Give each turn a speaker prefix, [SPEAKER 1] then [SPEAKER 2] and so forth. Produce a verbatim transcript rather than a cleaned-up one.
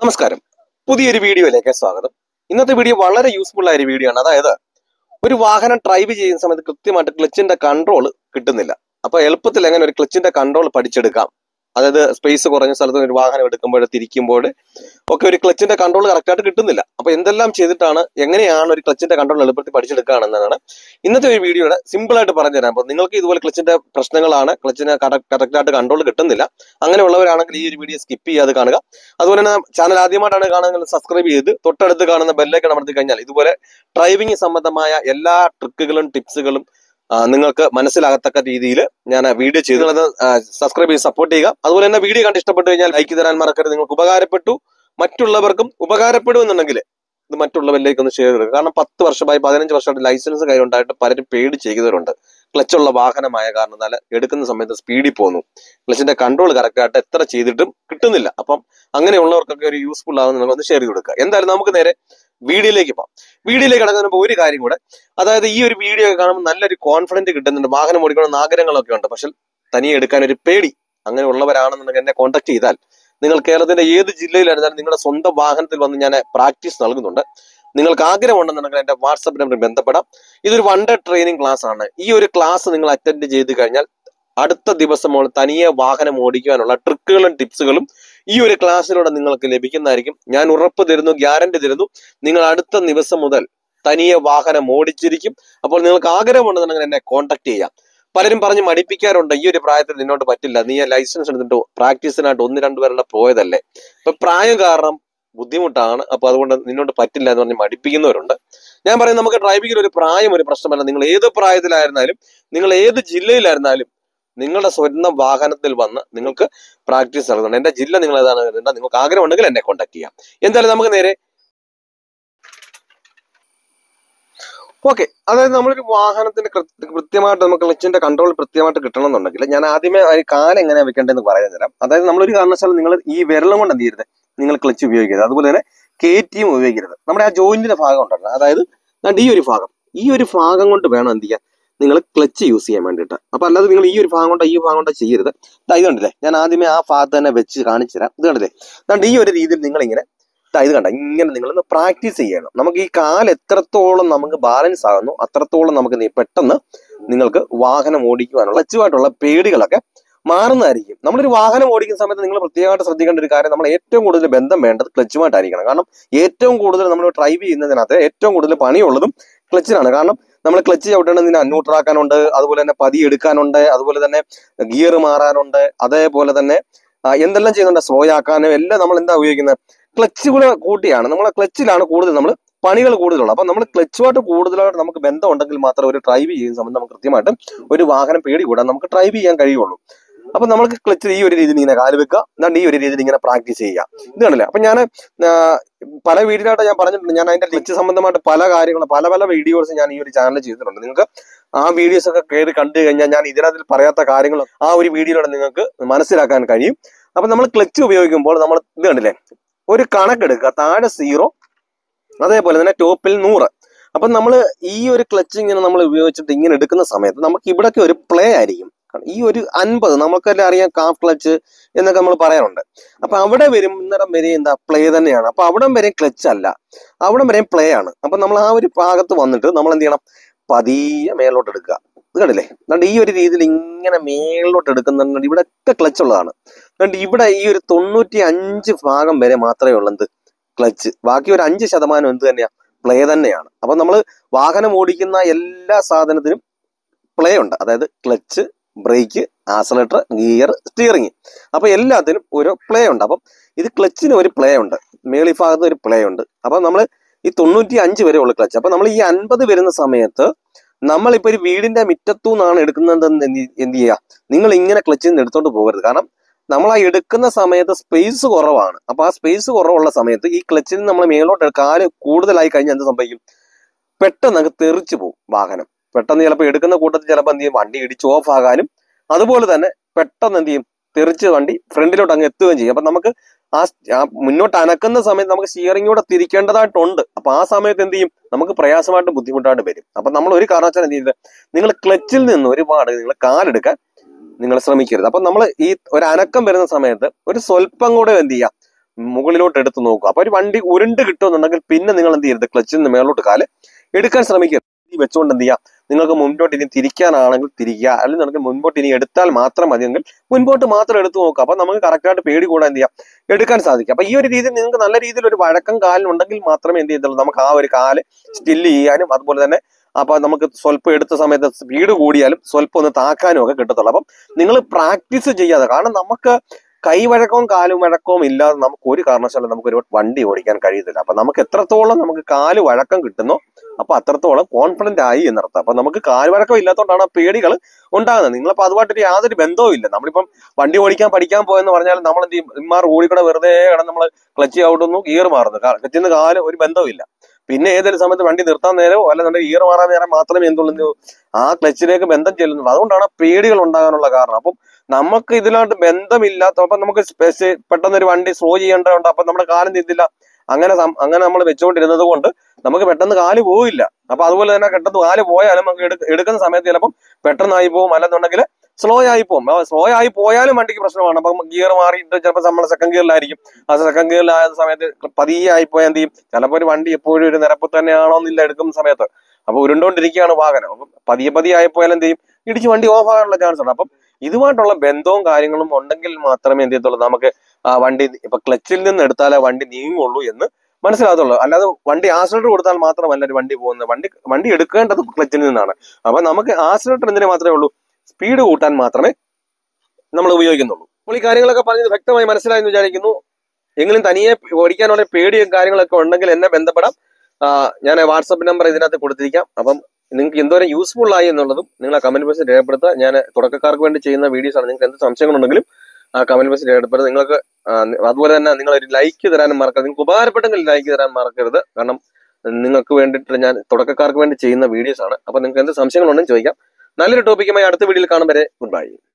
[SPEAKER 1] നമസ്കാരം. പുതിയൊരു വീഡിയോയിലേക്ക് സ്വാഗതം. ഇന്നത്തെ വീഡിയോ വളരെ യൂസ്ഫുൾ ആയ ഒരു വീഡിയോ ആണ്. അതായത് ഒരു വാഹനം ഡ്രൈവ് ചെയ്യുന്ന സമയത്ത് കൃത്യമായിട്ട് ക്ലച്ചിന്റെ കൺട്രോൾ കിട്ടുന്നില്ല. അപ്പൊ എളുപ്പത്തിൽ എങ്ങനെ ഒരു ക്ലച്ചിന്റെ കൺട്രോൾ പഠിച്ചെടുക്കാം, അതായത് സ്പേസ് കുറഞ്ഞ സ്ഥലത്ത് ഒരു വാഹനം എടുക്കുമ്പോൾ തിരിക്കുമ്പോൾ ഒക്കെ ഒരു ക്ലച്ചിന്റെ കൺട്രോൾ കറക്റ്റായിട്ട് കിട്ടുന്നില്ല. അപ്പൊ എന്തെല്ലാം ചെയ്തിട്ടാണ് എങ്ങനെയാണ് ഒരു ക്ലച്ചിന്റെ കൺട്രോൾ എളുപ്പത്തിൽ പഠിച്ചെടുക്കുകയാണെന്നാണ് ഇന്നത്തെ ഒരു വീഡിയോയുടെ സിമ്പിൾ ആയിട്ട് പറഞ്ഞുതരാം. അപ്പൊ നിങ്ങൾക്ക് ഇതുപോലെ ക്ലച്ചിന്റെ പ്രശ്നങ്ങളാണ്, ക്ലച്ചിന് കറക്റ്റായിട്ട് കൺട്രോൾ കിട്ടുന്നില്ല, അങ്ങനെയുള്ളവരാണെങ്കിൽ ഈ ഒരു വീഡിയോ സ്കിപ്പ് ചെയ്യാതെ കാണുക. അതുപോലെ തന്നെ ചാനൽ ആദ്യമായിട്ടാണ് കാണുന്നത് സബ്സ്ക്രൈബ് ചെയ്ത് തൊട്ടടുത്ത് കാണുന്ന ബെല്ലൈക്കൺ അമർത്തി കഴിഞ്ഞാൽ ഇതുപോലെ ഡ്രൈവിംഗ് സംബന്ധമായ എല്ലാ ട്രിക്കുകളും ടിപ്സുകളും നിങ്ങൾക്ക് മനസ്സിലാകത്തക്ക രീതിയിൽ ഞാൻ വീഡിയോ ചെയ്തുള്ളത് സബ്സ്ക്രൈബ് ചെയ്ത് സപ്പോർട്ട് ചെയ്യുക. അതുപോലെ തന്നെ വീഡിയോ കണ്ട് ഇഷ്ടപ്പെട്ടു കഴിഞ്ഞാൽ ലൈക്ക് തരാൻ മറക്കരുത്. നിങ്ങൾക്ക് ഉപകാരപ്പെട്ടു, മറ്റുള്ളവർക്കും ഉപകാരപ്പെടുമെന്നുണ്ടെങ്കിൽ ഇത് മറ്റുള്ളവരിലേക്ക് ഒന്ന് ഷെയർ ചെയ്യുക. കാരണം പത്ത് വർഷമായി പതിനഞ്ച് വർഷമായിട്ട് ലൈസൻസ് കയ്യിലുണ്ടായിട്ട് പലരും പേടി ചെയ്തവരുണ്ട്. ക്ലച്ചുള്ള വാഹനമായ കാരണത്താൽ എടുക്കുന്ന സമയത്ത് സ്പീഡിൽ പോകുന്നു, ക്ലച്ചിന്റെ കൺട്രോൾ കറക്റ്റായിട്ട് എത്ര ചെയ്തിട്ടും കിട്ടുന്നില്ല. അപ്പം അങ്ങനെയുള്ളവർക്കൊക്കെ ഒരു യൂസ്ഫുൾ ആകുന്ന നിങ്ങളൊന്ന് ഷെയർ ചെയ്ത് കൊടുക്കുക. എന്തായാലും നമുക്ക് നേരെ വീഡിയോയിലേക്ക് പോകാം. വീഡിയോയിലേക്ക് കടക്കുന്നപ്പോൾ ഒരു കാര്യം കൂടെ, അതായത് ഈ ഒരു വീഡിയോ കാണുമ്പോൾ നല്ലൊരു കോൺഫിഡന്റ് കിട്ടുന്നുണ്ട്, വാഹനം ഓടിക്കണമെന്ന് ആഗ്രഹങ്ങളൊക്കെ ഉണ്ട്, പക്ഷെ തനിയെ എടുക്കാൻ ഒരു പേടി. അങ്ങനെ ഉള്ളവരാണെന്നുണ്ടെങ്കിൽ എന്നെ കോൺടാക്ട് ചെയ്താൽ നിങ്ങൾ കേരളത്തിന്റെ ഏത് ജില്ലയിലായിരുന്നാലും നിങ്ങളുടെ സ്വന്തം വാഹനത്തിൽ വന്ന് ഞാൻ പ്രാക്ടീസ് നൽകുന്നുണ്ട്. നിങ്ങൾക്ക് ആഗ്രഹം ഉണ്ടെന്നുണ്ടെങ്കിൽ എന്റെ വാട്സാപ്പ് നമ്പറിൽ ബന്ധപ്പെടാം. ഇതൊരു വൺ ഡേ ട്രെയിനിങ് ക്ലാസ് ആണ്. ഈ ഒരു ക്ലാസ് നിങ്ങൾ അറ്റൻഡ് ചെയ്ത് കഴിഞ്ഞാൽ അടുത്ത ദിവസം തനിയെ വാഹനം ഓടിക്കാനുള്ള ട്രിക്കുകളും ടിപ്സുകളും ഈ ഒരു ക്ലാസ്സിലൂടെ നിങ്ങൾക്ക് ലഭിക്കുന്നതായിരിക്കും. ഞാൻ ഉറപ്പ് തരുന്നു, ഗ്യാരണ്ടി തരുന്നു, നിങ്ങൾ അടുത്ത ദിവസം മുതൽ തനിയെ വാഹനം ഓടിച്ചിരിക്കും. അപ്പോൾ നിങ്ങൾക്ക് ആഗ്രഹമുണ്ടെന്നുണ്ടെങ്കിൽ എന്നെ കോൺടാക്ട് ചെയ്യാം. പലരും പറഞ്ഞ് മടിപ്പിക്കാറുണ്ട്, ഈ ഒരു പ്രായത്തിൽ നിന്നോട്ട് പറ്റില്ല, നീ ലൈസൻസ് എടുത്തിട്ട് പ്രാക്ടീസിനായിട്ട് ഒന്ന് രണ്ടുപേരുടെ പോയതല്ലേ, ഇപ്പൊ പ്രായം കാരണം ബുദ്ധിമുട്ടാണ്, അപ്പൊ അതുകൊണ്ട് നിന്നോട്ട് പറ്റില്ല എന്ന് പറഞ്ഞ് മടിപ്പിക്കുന്നവരുണ്ട്. ഞാൻ പറയും, നമുക്ക് ഡ്രൈവിംഗിൽ ഒരു പ്രായം ഒരു പ്രശ്നമല്ല. നിങ്ങൾ ഏത് പ്രായത്തിലായിരുന്നാലും, നിങ്ങൾ ഏത് ജില്ലയിലായിരുന്നാലും നിങ്ങളുടെ സ്വന്തം വാഹനത്തിൽ വന്ന് നിങ്ങൾക്ക് പ്രാക്ടീസ് നടത്തുന്നുണ്ട്. എന്റെ ജില്ല നിങ്ങൾ ഏതാണ്, നിങ്ങൾക്ക് ആഗ്രഹം ഉണ്ടെങ്കിൽ എന്നെ കോൺടാക്ട് ചെയ്യാം. എന്തായാലും നമുക്ക് നേരെ ഓക്കെ. അതായത് നമ്മളൊരു വാഹനത്തിന്റെ കൃത്യമായിട്ട് നമുക്ക് ക്ലച്ചിന്റെ കൺട്രോൾ കൃത്യമായിട്ട് കിട്ടണമെന്നുണ്ടെങ്കിൽ ഞാൻ ആദ്യമേ കാലം എങ്ങനെയാണ് വെക്കേണ്ടതെന്ന് പറയാൻ തരാം. അതായത് നമ്മളൊരു കാരണവശാലും നിങ്ങൾ ഈ വിരളം കൊണ്ട് എന്ത് ചെയ്യരുത്, നിങ്ങൾ ക്ലച്ച് ഉപയോഗിക്കരുത്. അതുപോലെ തന്നെ കയറ്റിയും ഉപയോഗിക്കരുത്. നമ്മുടെ ആ ജോയിന്റിന്റെ ഭാഗം ഉണ്ടല്ലോ, അതായത് ഈ ഒരു ഭാഗം ഈ ഒരു ഭാഗം കൊണ്ട് വേണം എന്ത് ചെയ്യാൻ, നിങ്ങൾ ക്ലച്ച് യൂസ് ചെയ്യാൻ വേണ്ടിയിട്ട്. അപ്പൊ അല്ലാതെ നിങ്ങൾ ഈ ഒരു ഭാഗം കൊണ്ട് ഈ ഭാഗം കൊണ്ട് ചെയ്യരുത്. ഇത് കണ്ടില്ലേ, ഞാൻ ആദ്യമേ ആ ഭാഗത്ത് തന്നെ വെച്ച് കാണിച്ചു തരാം. ഇത് കണ്ടില്ലേ, അതുകൊണ്ട് ഈ ഒരു രീതിയിൽ നിങ്ങൾ ഇങ്ങനെ ഇത് കണ്ട ഇങ്ങനെ നിങ്ങളൊന്ന് പ്രാക്ടീസ് ചെയ്യണം. നമുക്ക് ഈ കാൽ എത്രത്തോളം നമുക്ക് ബാലൻസ് ആകുന്നു അത്രത്തോളം നമുക്ക് പെട്ടെന്ന് നിങ്ങൾക്ക് വാഹനം ഓടിക്കുവാനുള്ള ക്ലച്ചുമായിട്ടുള്ള പേടികളൊക്കെ മാറുന്നതായിരിക്കും. നമ്മളൊരു വാഹനം ഓടിക്കുന്ന സമയത്ത് നിങ്ങൾ പ്രത്യേകമായിട്ട് ശ്രദ്ധിക്കേണ്ട ഒരു കാര്യം, നമ്മൾ ഏറ്റവും കൂടുതൽ ബന്ധം വേണ്ടത് ക്ലച്ചുമായിട്ടായിരിക്കണം. കാരണം ഏറ്റവും കൂടുതൽ നമ്മൾ ഡ്രൈവ് ചെയ്യുന്നതിനകത്ത് ഏറ്റവും കൂടുതൽ പണിയുള്ളതും ക്ലച്ചിനാണ്. കാരണം നമ്മൾ ക്ലച്ച് ചവിട്ടേണ്ടതിന് അന്യൂട്രാക്കാനുണ്ട്, അതുപോലെ തന്നെ പതി എടുക്കാനുണ്ട്, അതുപോലെ തന്നെ ഗിയർ മാറാനുണ്ട്, അതേപോലെ തന്നെ എന്തെല്ലാം ചെയ്യുന്നുണ്ട്, സ്ലോ ആക്കാനും എല്ലാം നമ്മൾ എന്താ ഉപയോഗിക്കുന്നത്, ക്ലച്ചുകൾ കൂട്ടിയാണ്. നമ്മളെ ക്ലച്ചിലാണ് കൂടുതൽ നമ്മൾ പണികൾ കൂടുതലുള്ളത്. അപ്പൊ നമ്മൾ ക്ലച്ചുമായിട്ട് കൂടുതലായിട്ട് നമുക്ക് ബന്ധം ഉണ്ടെങ്കിൽ മാത്രം ഒരു ഡ്രൈവ് ചെയ്യുന്ന സമയത്ത് നമുക്ക് കൃത്യമായിട്ടും ഒരു വാഹനം പേടി കൂടാൻ നമുക്ക് ഡ്രൈവ് ചെയ്യാൻ കഴിയുള്ളൂ. അപ്പൊ നമുക്ക് ക്ലച്ചിൽ ഈ ഒരു രീതിയിൽ ഇങ്ങനെ കാല് വെക്കുക, എന്നാണ്ട് ഈ ഒരു രീതിയിൽ ഇങ്ങനെ പ്രാക്ടീസ് ചെയ്യുക. ഇത് കണ്ടില്ലേ. അപ്പൊ ഞാൻ പല വീഡിയോയിലായിട്ട് ഞാൻ പറഞ്ഞിട്ടുണ്ട്, ഞാൻ അതിന്റെ ക്ലച്ച് സംബന്ധമായിട്ട് പല കാര്യങ്ങളും പല പല വീഡിയോസ് ഞാൻ ഈ ഒരു ചാനലിൽ ചെയ്തിട്ടുണ്ട്. നിങ്ങൾക്ക് ആ വീഡിയോസ് ഒക്കെ കയറി കണ്ടു കഴിഞ്ഞാൽ ഞാൻ ഇതിനകത്തിൽ പറയാത്ത കാര്യങ്ങൾ ആ ഒരു വീഡിയോയിലൂടെ നിങ്ങൾക്ക് മനസ്സിലാക്കാൻ കഴിയും. അപ്പൊ നമ്മൾ ക്ലച്ച് ഉപയോഗിക്കുമ്പോൾ നമ്മൾ ഇത് കണ്ടില്ലേ, ഒരു കണക്കെടുക്കുക, താഴെ സീറോ, അതേപോലെ തന്നെ ടോപ്പിൽ നൂറ്. അപ്പൊ നമ്മൾ ഈ ഒരു ക്ലച്ച് ഇങ്ങനെ നമ്മൾ ഉപയോഗിച്ചിട്ട് ഇങ്ങനെ എടുക്കുന്ന സമയത്ത് നമുക്ക് ഇവിടൊക്കെ ഒരു പ്ലേ ആയിരിക്കും. ഈ ഒരു അൻപത് നമുക്കെല്ലാം അറിയാം, കാഫ് ക്ലച്ച് എന്നൊക്കെ നമ്മൾ പറയാറുണ്ട്. അപ്പൊ അവിടെ വരും ഇന്നടം വരെ എന്താ പ്ലേ തന്നെയാണ്. അപ്പൊ അവിടം വരെ ക്ലച്ച് അല്ല, അവിടം വരെയും പ്ലേ ആണ്. അപ്പൊ നമ്മൾ ആ ഒരു ഭാഗത്ത് വന്നിട്ട് നമ്മൾ എന്ത് ചെയ്യണം, പതിയെ മേലോട്ട് എടുക്കുക. ഇത് കണ്ടില്ലേ, അതുകൊണ്ട് ഈ ഒരു രീതിയിൽ ഇങ്ങനെ മേലോട്ട് എടുക്കുന്നുണ്ട്. ഇവിടെ ഒക്കെ ക്ലച്ച് ഉള്ളതാണ്. അതുകൊണ്ട് ഇവിടെ ഈ ഒരു തൊണ്ണൂറ്റി അഞ്ച് ഭാഗം വരെ മാത്രമേ ഉള്ളൂ എന്ത് ക്ലച്ച്, ബാക്കി ഒരു അഞ്ച് ശതമാനം എന്ത് തന്നെയാ പ്ലേ തന്നെയാണ്. അപ്പൊ നമ്മൾ വാഹനം ഓടിക്കുന്ന എല്ലാ സാധനത്തിനും പ്ലേ ഉണ്ട്. അതായത് clutch, brake, accelerator, gear, steering, അപ്പൊ എല്ലാത്തിനും ഒരു പ്ലേ ഉണ്ട്. അപ്പം ഇത് ക്ലച്ചിന് ഒരു പ്ലേ ഉണ്ട്, മേളി ഭാഗത്ത് ഒരു പ്ലേ ഉണ്ട്. അപ്പൊ നമ്മൾ ഈ തൊണ്ണൂറ്റി അഞ്ച് വരെ ഉള്ള ക്ലച്ച്. അപ്പൊ നമ്മൾ ഈ അൻപത് വരുന്ന സമയത്ത് നമ്മളിപ്പോ ഒരു വീടിന്റെ മിറ്റത്തു നിന്നാണ് എടുക്കുന്നത് എന്ത് ചെയ്യുക, നിങ്ങൾ ഇങ്ങനെ ക്ലച്ചിൽ നിന്ന് എടുത്തോണ്ട് പോകരുത്. കാരണം നമ്മൾ ആ എടുക്കുന്ന സമയത്ത് സ്പേസ് കുറവാണ്. അപ്പൊ ആ സ്പേസ് കുറവുള്ള സമയത്ത് ഈ ക്ലച്ചിൽ നിന്ന് നമ്മൾ മേലോട്ട് കാല് കൂടുതലായി കഴിഞ്ഞാൽ എന്ത് സംഭവിക്കും, പെട്ടെന്ന് അങ്ങ് തെറിച്ചു പോകും വാഹനം. പെട്ടെന്ന് ചിലപ്പോൾ എടുക്കുന്ന കൂട്ടത്തിൽ ചിലപ്പോൾ എന്ത് ചെയ്യും, വണ്ടി ഇടിച്ച് ഓഫ് ആകാനും അതുപോലെ തന്നെ പെട്ടെന്ന് എന്ത് ചെയ്യും, തെറിച്ച് വണ്ടി ഫ്രണ്ടിലോട്ട് അങ്ങ് എത്തുകയും ചെയ്യും. അപ്പൊ നമുക്ക് ആ മുന്നോട്ട് അനക്കുന്ന സമയത്ത് നമുക്ക് സ്റ്റിയറിംഗൂടെ തിരിക്കേണ്ടതായിട്ടുണ്ട്. അപ്പൊ ആ സമയത്ത് എന്ത് ചെയ്യും, നമുക്ക് പ്രയാസമായിട്ട് ബുദ്ധിമുട്ടായിട്ട് വരും. അപ്പൊ നമ്മൾ ഒരു കാരണവശാലും എന്ത് ചെയ്തത്, നിങ്ങൾ ക്ലച്ചിൽ നിന്ന് ഒരുപാട് നിങ്ങൾ കാലെടുക്കാൻ നിങ്ങൾ ശ്രമിക്കരുത്. അപ്പൊ നമ്മൾ ഈ ഒരു അനക്കം വരുന്ന സമയത്ത് ഒരു സ്വല്പം കൂടെ എന്ത് ചെയ്യാം, മുകളിലോട്ട് എടുത്ത് നോക്കുക. അപ്പൊ ഒരു വണ്ടി ഉരുണ്ട് കിട്ടുമെന്നുണ്ടെങ്കിൽ പിന്നെ നിങ്ങൾ എന്ത് ചെയ്യരുത്, ക്ലച്ചിൽ നിന്ന് മേലോട്ട് കാല് എടുക്കാൻ ശ്രമിക്കുക. ഈ വെച്ചുകൊണ്ട് എന്ത് ചെയ്യാം, നിങ്ങൾക്ക് മുൻപോട്ട് ഇനി തിരിക്കാനാണെങ്കിൽ തിരിക്കുക, അല്ലെങ്കിൽ മുൻപോട്ട് ഇനി എടുത്താൽ മാത്രം മതിയെങ്കിൽ മുൻപോട്ട് മാത്രം എടുത്തു നോക്കുക. അപ്പൊ നമുക്ക് കറക്റ്റായിട്ട് പേടി കൂടാൻ എന്ത് ചെയ്യാം, എടുക്കാൻ സാധിക്കും. അപ്പൊ ഈ ഒരു രീതിയിൽ നിങ്ങൾക്ക് നല്ല രീതിയിൽ ഒരു വഴക്കം കാലിനുണ്ടെങ്കിൽ മാത്രമേ എന്ത് ചെയ്തുള്ളൂ, നമുക്ക് ആ ഒരു കാല് സ്റ്റില്ല് ചെയ്യാനും അതുപോലെ തന്നെ അപ്പൊ നമുക്ക് സ്വല്പം എടുത്ത സമയത്ത് സ്പീഡ് കൂടിയാലും സ്വല്പം ഒന്ന് താക്കാനും ഒക്കെ കിട്ടത്തുള്ളൂ. അപ്പം നിങ്ങൾ പ്രാക്ടീസ് ചെയ്യാതെ, കാരണം നമുക്ക് കൈവഴക്കവും കാലും വഴക്കവും ഇല്ലാതെ നമുക്ക് ഒരു കാരണവശാലും നമുക്ക് ഒരു വണ്ടി ഓടിക്കാൻ കഴിയത്തില്ല. അപ്പൊ നമുക്ക് എത്രത്തോളം നമുക്ക് കാല് വഴക്കം കിട്ടുന്നോ അപ്പൊ അത്രത്തോളം കോൺഫിഡന്റ് ആയി എന്നർത്ഥം. അപ്പൊ നമുക്ക് കാല് വഴക്കം ഇല്ലാത്തതുകൊണ്ടാണ് ആ പേടികൾ ഉണ്ടാകുന്നത്. നിങ്ങളിപ്പോ അതുമായിട്ടൊരു യാതൊരു ബന്ധവും ഇല്ല. നമ്മളിപ്പം വണ്ടി ഓടിക്കാൻ പഠിക്കാൻ പോയെന്ന് പറഞ്ഞാൽ നമ്മൾ എന്ത് ചെയ്യും, ഇമാർ ഓടിക്കൂടെ വെറുതെ കിടന്ന് നമ്മൾ ക്ലച്ച് ഔട്ടുന്നു, ഗിയർ മാറുന്നു, ക്ലച്ചിന്ന് കാല് ഒരു ബന്ധവുമില്ല. പിന്നെ ഏതൊരു സമയത്ത് വണ്ടി നിർത്താൻ നേരമോ അല്ലെന്നുണ്ടെങ്കിൽ ഗിയർ മാറാൻ നേരം മാത്രമേ എന്തുള്ളൂ ആ ക്ലച്ചിലേക്ക് ബന്ധം ചെല്ലുന്നുള്ളൂ. അതുകൊണ്ടാണ് പേടികൾ ഉണ്ടാകാനുള്ള കാരണം. അപ്പം നമുക്ക് ഇതിലോട്ട് ബന്ധമില്ലാത്ത, അപ്പൊ നമുക്ക് പെട്ടെന്ന് ഒരു വണ്ടി സ്ലോ ചെയ്യേണ്ടതുണ്ട്, അപ്പൊ നമ്മുടെ കാലം തിരില്ല. അങ്ങനെ അങ്ങനെ നമ്മൾ വെച്ചുകൊണ്ടിരുന്നത് കൊണ്ട് നമുക്ക് പെട്ടെന്ന് കാല് പോവില്ല. അപ്പൊ അതുപോലെ തന്നെ പെട്ടെന്ന് കാല് പോയാലും നമുക്ക് എടുക്കുന്ന സമയത്ത് ചിലപ്പം പെട്ടെന്നായി പോകും, അല്ലെന്നുണ്ടെങ്കിൽ സ്ലോ ആയി പോകും. സ്ലോ ആയി പോയാലും വണ്ടിക്ക് പ്രശ്നമാണ്. അപ്പം ഗിയർ മാറിയിട്ട് ചിലപ്പോൾ നമ്മൾ സെക്കൻഡ് ഗിയറിലായിരിക്കും. ആ സെക്കൻഡ് ഗിയറിലായ സമയത്ത് പതിയെ ആയി പോയാൽ എന്ത് ചെയ്യും, ചിലപ്പോൾ ഒരു വണ്ടി എപ്പോഴും ഒരു നിരപ്പ് തന്നെയാണോ എന്നില്ല എടുക്കുന്ന സമയത്ത്. അപ്പൊ ഉരുണ്ടോണ്ടിരിക്കുകയാണ് വാഹനം. അപ്പം പതിയെ പതിയെ ആയി പോയാൽ എന്ത് ചെയ്യും, ഇടിച്ച് വണ്ടി ഓഫ് ആകാനുള്ള ചാൻസ് ഉണ്ട്. അപ്പം ഇതുമായിട്ടുള്ള ബന്ധവും കാര്യങ്ങളും ഉണ്ടെങ്കിൽ മാത്രമേ എന്ത് ചെയ്യത്തുള്ളൂ, നമുക്ക് ആ വണ്ടി ഇപ്പൊ ക്ലച്ചിൽ നിന്ന് എടുത്താലേ വണ്ടി നീങ്ങുള്ളൂ എന്ന് മനസ്സിലാകത്തുള്ളൂ. അല്ലാതെ വണ്ടി ആക്സിലേറ്റർ കൊടുത്താൽ മാത്രമല്ല ഒരു വണ്ടി പോകുന്നത്. വണ്ടി വണ്ടി എടുക്കേണ്ടത് ക്ലച്ചിൽ നിന്നാണ്. അപ്പൊ നമുക്ക് ആക്സിലേറ്റർ എന്തിനു മാത്രമേ ഉള്ളൂ, സ്പീഡ് കൂട്ടാൻ മാത്രമേ നമ്മൾ ഉപയോഗിക്കുന്നുള്ളൂ. അപ്പോൾ ഈ കാര്യങ്ങളൊക്കെ പറഞ്ഞത് വ്യക്തമായി മനസ്സിലായി എന്ന് വിചാരിക്കുന്നു. എങ്കിലും തനിയെ ഓടിക്കാനുള്ള പേടിയും കാര്യങ്ങളൊക്കെ ഉണ്ടെങ്കിൽ എന്നെ ബന്ധപ്പെടാം. ഞാൻ വാട്സപ്പ് നമ്പർ ഇതിനകത്ത് കൊടുത്തിരിക്കാം. അപ്പം നിങ്ങൾക്ക് എന്തോരം യൂസ്ഫുൾ ആയി എന്നുള്ളതും നിങ്ങൾ ആ കമന്റ് ബോക്സിൽ രേഖപ്പെടുത്തുക. ഞാൻ തുടക്കക്കാർക്ക് വേണ്ടി ചെയ്യുന്ന വീഡിയോസ് ആണ്. നിങ്ങൾക്ക് എന്ത് സംശയങ്ങളുണ്ടെങ്കിലും ആ കമന്റ് ബോക്സിൽ രേഖപ്പെടുത്തുക. നിങ്ങൾക്ക് അതുപോലെ തന്നെ നിങ്ങൾ ഒരു ലൈക്ക് തരാനും മറക്കരുത്. നിങ്ങൾക്ക് ഉപകാരപ്പെട്ടെങ്കിൽ ലൈക്ക് തരാൻ മറക്കരുത്. കാരണം നിങ്ങൾക്ക് വേണ്ടിയിട്ട് ഞാൻ തുടക്കക്കാർക്ക് വേണ്ടി ചെയ്യുന്ന വീഡിയോസ് ആണ്. അപ്പൊ നിങ്ങൾക്ക് എന്ത് സംശയങ്ങളുണ്ടെന്ന് ചോദിക്കാം. നല്ലൊരു ടോപ്പിക്കുമായി അടുത്ത വീഡിയോയിൽ കാണും വരെ ഗുഡ് ബൈ.